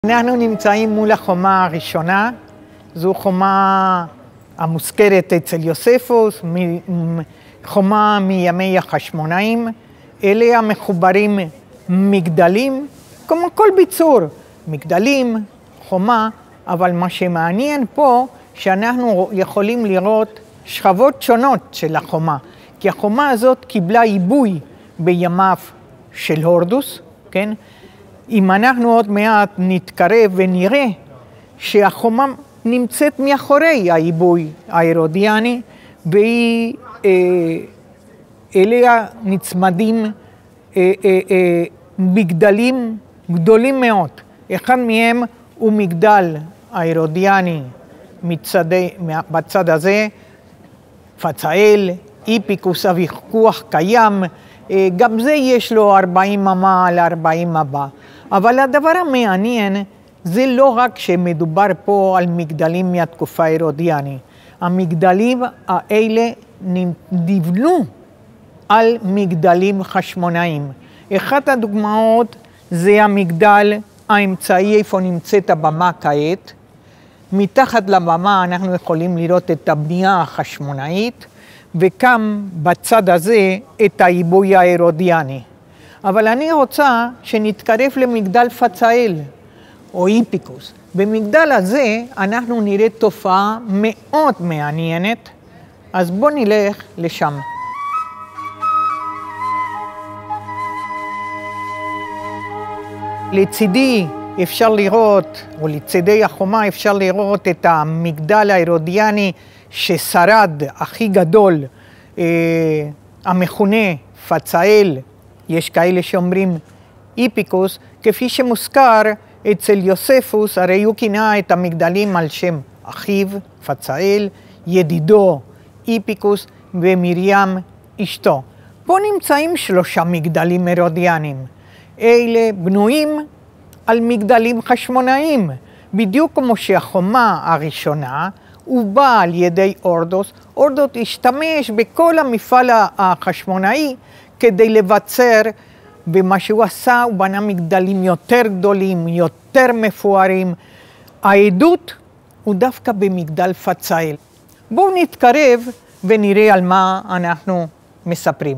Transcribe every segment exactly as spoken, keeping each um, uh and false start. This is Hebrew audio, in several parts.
אנחנו נמצאים מול החומה הראשונה, זו חומה המוזכרת אצל יוספוס, חומה מימי החשמונאים, אליה מחוברים מגדלים, כמו כל ביצור, מגדלים, חומה, אבל מה שמעניין פה, שאנחנו יכולים לראות שכבות שונות של החומה, כי החומה הזאת קיבלה עיבוי בימיו של הורדוס, כן? אם אנחנו עוד מעט נתקרב ונראה שהחומה נמצאת מאחורי העיבוי ההרודיאני, והיא אה, אליה נצמדים אה, אה, אה, מגדלים גדולים מאוד. אחד מהם הוא מגדל ההרודיאני מצדי, בצד הזה, פצאל, איפיקוס, הוויכוח קיים, גם זה יש לו ארבעים אמה על ארבעים אמה. אבל הדבר המעניין זה לא רק שמדובר פה על מגדלים מהתקופה ההרודיאנית. המגדלים האלה נבנו על מגדלים חשמונאים. אחת הדוגמאות זה המגדל האמצעי איפה נמצאת הבמה כעת. מתחת לבמה אנחנו יכולים לראות את הבנייה החשמונאית, וכאן בצד הזה את העיבוי ההרודיאני. אבל אני רוצה שנתקרב למגדל פצאל או איפיקוס. במגדל הזה אנחנו נראה תופעה מאוד מעניינת, אז בואו נלך לשם. לצידי אפשר לראות, או לצידי החומה אפשר לראות את המגדל ההרודיאני ששרד הכי גדול, אה, המכונה פצאל, יש כאלה שאומרים איפיקוס, כפי שמוזכר אצל יוספוס, הרי הוא כינה את המגדלים על שם אחיו, פצאל, ידידו, איפיקוס ומרים אשתו. פה נמצאים שלושה מגדלים הרודיאנים. אלה בנויים על מגדלים חשמונאים, בדיוק כמו שהחומה הראשונה הובאה על ידי הורדוס. הורדוס השתמש בכל המפעל החשמונאי כדי לבצר, ומה שהוא עשה הוא בנה מגדלים יותר גדולים, יותר מפוארים. העדות הוא דווקא במגדל פצאל. בואו נתקרב ונראה על מה אנחנו מספרים.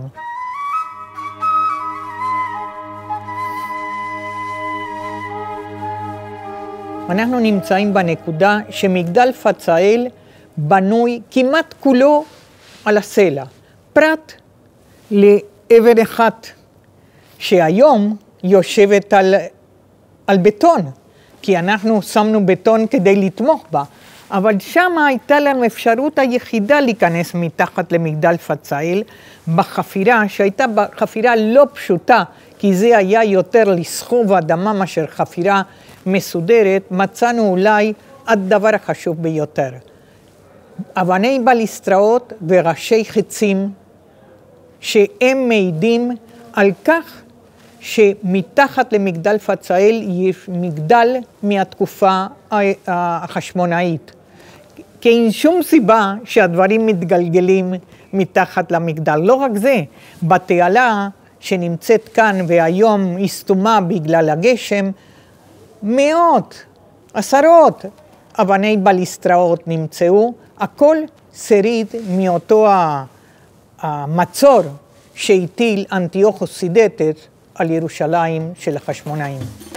אנחנו נמצאים בנקודה שמגדל פצאל בנוי כמעט כולו על הסלע, פרט לאבן אחת שהיום יושבת על, על בטון, כי אנחנו שמנו בטון כדי לתמוך בה, אבל שם הייתה לנו אפשרות היחידה להיכנס מתחת למגדל פצאל בחפירה, שהייתה חפירה לא פשוטה, כי זה היה יותר לסחוב אדמה מאשר חפירה מסודרת. מצאנו אולי הדבר החשוב ביותר. אבני בליסטראות וראשי חצים שהם מעידים על כך שמתחת למגדל פצאל יש מגדל מהתקופה החשמונאית. כי אין שום סיבה שהדברים מתגלגלים מתחת למגדל. לא רק זה, בתעלה שנמצאת כאן והיום הסתומה בגלל הגשם, מאות, עשרות אבני בליסטראות נמצאו, הכל שריד מאותו המצור שהטיל אנטיוכוס סידטס על ירושלים של החשמונאים.